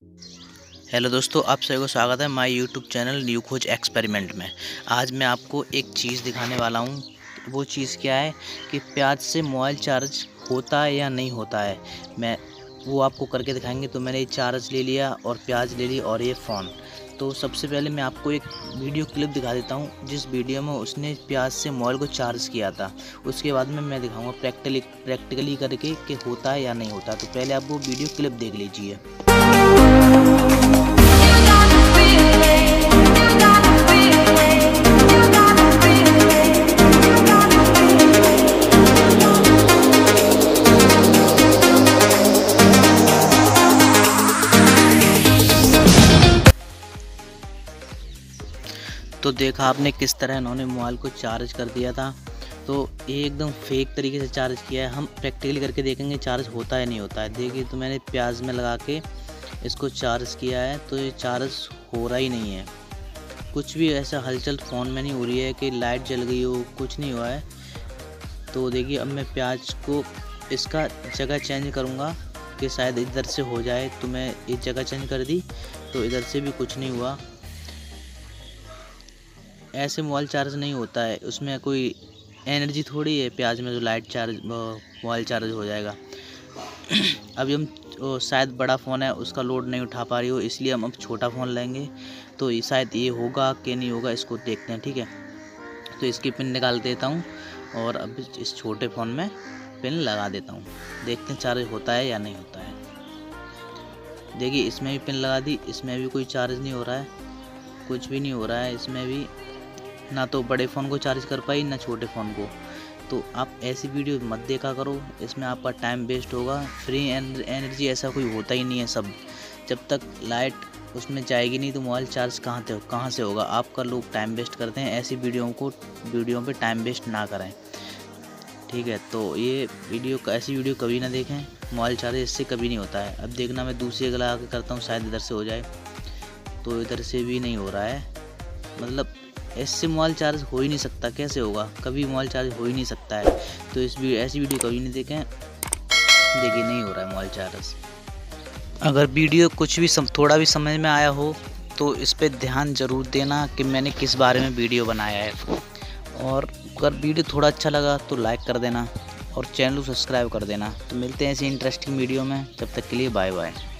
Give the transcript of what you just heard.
Hello दोस्तों, आप सभी को स्वागत है माय यूट्यूब चैनल न्यू खोज एक्सपेरिमेंट में। आज मैं आपको एक चीज़ दिखाने वाला हूँ। वो चीज़ क्या है कि प्याज से मोबाइल चार्ज होता है या नहीं होता है, मैं वो आपको करके दिखाएंगे। तो मैंने ये चार्ज ले लिया और प्याज ले ली और ये फ़ोन। तो सबसे पहले मैं आपको एक वीडियो क्लिप दिखा देता हूँ, जिस वीडियो में उसने प्याज से मोबाइल को चार्ज किया था। उसके बाद में मैं दिखाऊँगा प्रैक्टिकली करके कि होता है या नहीं होता। तो पहले आप वो वीडियो क्लिप देख लीजिए। तो देखा आपने किस तरह इन्होंने मोबाइल को चार्ज कर दिया था। तो ये एकदम फेक तरीके से चार्ज किया है। हम प्रैक्टिकली करके देखेंगे चार्ज होता है नहीं होता है। देखिए, तो मैंने प्याज में लगा के इसको चार्ज किया है, तो ये चार्ज हो रहा ही नहीं है। कुछ भी ऐसा हलचल फ़ोन में नहीं हो रही है कि लाइट जल गई हो, कुछ नहीं हुआ है। तो देखिए, अब मैं प्याज को इसका जगह चेंज करूँगा कि शायद इधर से हो जाए। तो मैं ये जगह चेंज कर दी, तो इधर से भी कुछ नहीं हुआ। ऐसे मोबाइल चार्ज नहीं होता है, उसमें कोई एनर्जी थोड़ी है प्याज में जो लाइट चार्ज मोबाइल चार्ज हो जाएगा। अभी हम शायद बड़ा फ़ोन है, उसका लोड नहीं उठा पा रही हो, इसलिए हम अब छोटा फ़ोन लेंगे। तो ये शायद ये होगा कि नहीं होगा, इसको देखते हैं। ठीक है, तो इसकी पिन निकाल देता हूँ और अब इस छोटे फ़ोन में पिन लगा देता हूँ। देखते हैं चार्ज होता है या नहीं होता है। देखिए, इसमें भी पिन लगा दी, इसमें भी कोई चार्ज नहीं हो रहा है, कुछ भी नहीं हो रहा है इसमें भी। ना तो बड़े फ़ोन को चार्ज कर पाई, ना छोटे फ़ोन को। तो आप ऐसी वीडियो मत देखा करो, इसमें आपका टाइम वेस्ट होगा। फ्री एनर्जी ऐसा कोई होता ही नहीं है। सब जब तक लाइट उसमें जाएगी नहीं तो मोबाइल चार्ज कहाँ से होगा। आपका लोग टाइम वेस्ट करते हैं, ऐसी वीडियो पे टाइम वेस्ट ना करें। ठीक है, तो ये ऐसी वीडियो कभी ना देखें। मोबाइल चार्ज इससे कभी नहीं होता है। अब देखना, मैं दूसरी लगा के करता हूँ, शायद इधर से हो जाए। तो इधर से भी नहीं हो रहा है। मतलब इससे मोबाइल चार्ज हो ही नहीं सकता। कैसे होगा? कभी मोबाइल चार्ज हो ही नहीं सकता है। तो ऐसी वीडियो कभी नहीं देखें। देखिए, नहीं हो रहा है मोबाइल चार्ज। अगर वीडियो कुछ भी थोड़ा भी समझ में आया हो तो इस पे ध्यान ज़रूर देना कि मैंने किस बारे में वीडियो बनाया है। और अगर वीडियो थोड़ा अच्छा लगा तो लाइक कर देना और चैनल को सब्सक्राइब कर देना। तो मिलते हैं ऐसी इंटरेस्टिंग वीडियो में, जब तक के लिए बाय बाय।